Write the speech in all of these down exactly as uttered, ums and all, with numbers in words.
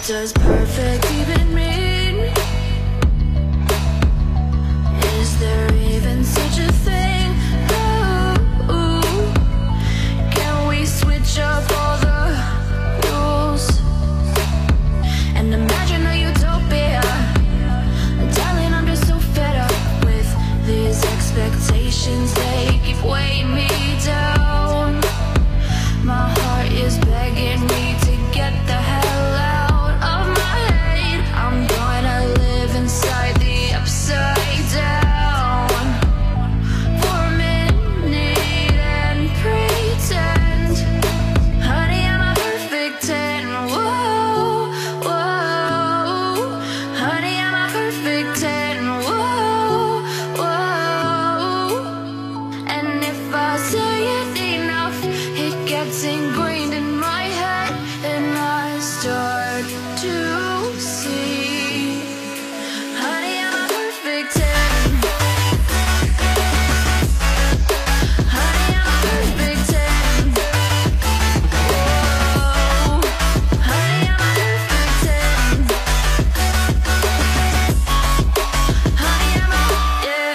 does perfect even mean? Is there even such a thing? Ooh, can we switch up all the rules and imagine a utopia? Darling, I'm just so fed up with these expectations. They keep weighing me down. My heart is begging me to get the hell out of my head. I'm gonna live inside the upside down for a minute and pretend, honey, I'm a perfect ten. Whoa, whoa, honey, I'm a perfect ten. Whoa, whoa, and if I say it enough, it gets ingrained in my head, and I start to see, honey, I'm a perfect ten. Honey, I'm a perfect ten. Whoa, honey, I'm a perfect ten. Honey, I'm a, yeah.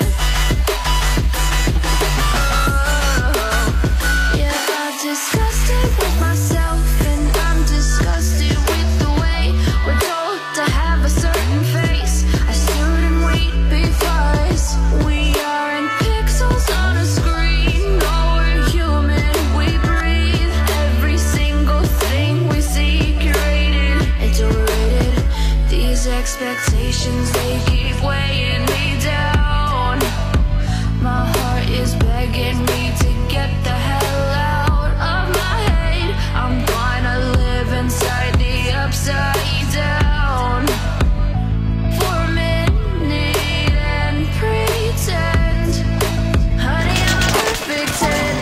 Oh, yeah, I've discussed it with myself, and I'm disgusted with the way we're told to have a certain face, a certain weight, because we aren't pixels on a screen. No, we're human, we breathe. Every single thing we see curated, it's overrated. These expectations, they keep weighing me down. My heart is begging me to get the hell out of my head. I'm gonna live inside the upside down for a minute and pretend, honey, I'm a perfect ten.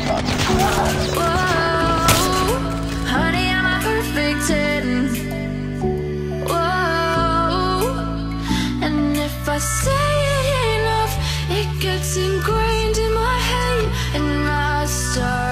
Whoa, honey, I'm a perfect ten. Whoa, and if I say it enough, it gets ingrained in my head, and I start